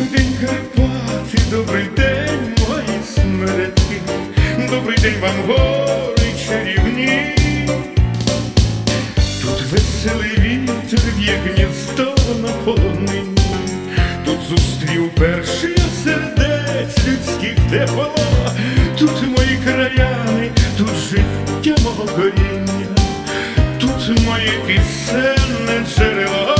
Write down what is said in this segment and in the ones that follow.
Добрий день, Карпати, добрий день, мої смереки, добрий день вам, гори чарівні. Тут веселий вітер в'є гніздо на полонині, тут зустрів уперше сердець людських тепло. Тут мої краяни, тут життя мого коріння, тут моє пісенне джерело.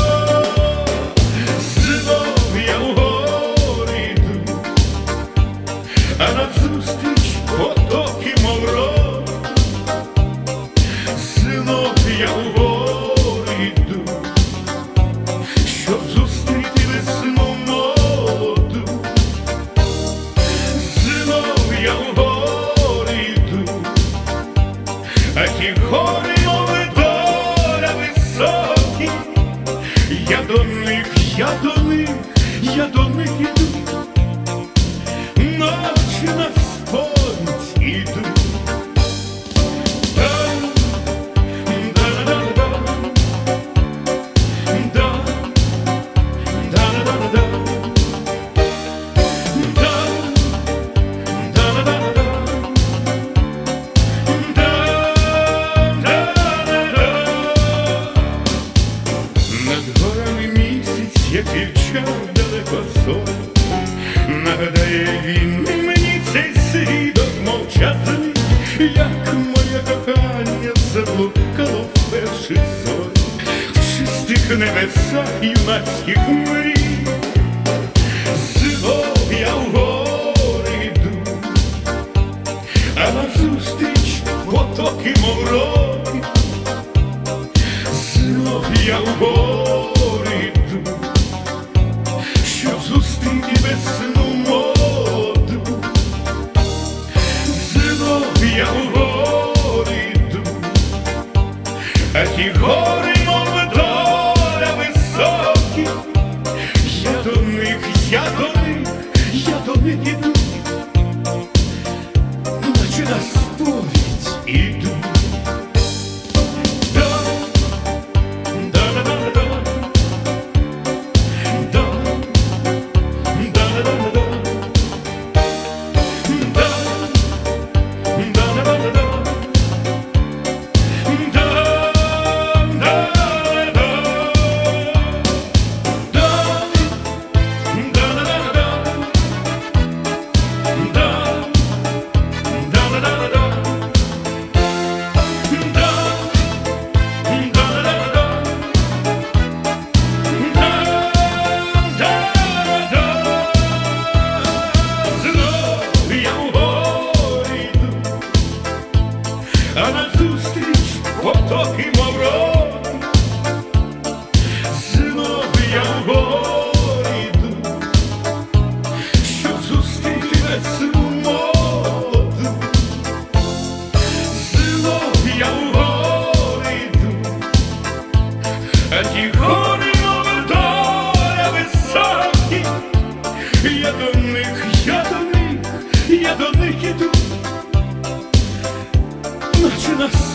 Знов я в гори йду, а назустріч потоки, мов рок. Знов я в гори йду, щоб зустріти весну молоду. Знов я в гори йду, а ті гори, мов доля високі. Я до них, я до них, я до них іду, наче на сповідь іду. Як вівчар далеко сон, нагадає він мені цей свідок мовчазний, як моє кохання заблукало вперше зорі в чистих небесах юнацьких мрій. Знов я в гори йду, а назустріч потоки, мов роки. Знов я в гори йду, щоб зустріти весну молоду. Знов я в гори йду, а ті гори, мов доля високі. Я до них, я до них, я до них іду, наче на сповідь іду. А назустріч потоки, мов роки. Знов я в гори йду, щоб зустріти весну молоду. Знов я в гори йду, а ті гори, мов доля високі. Я до них, я до них, я до них іду, наче на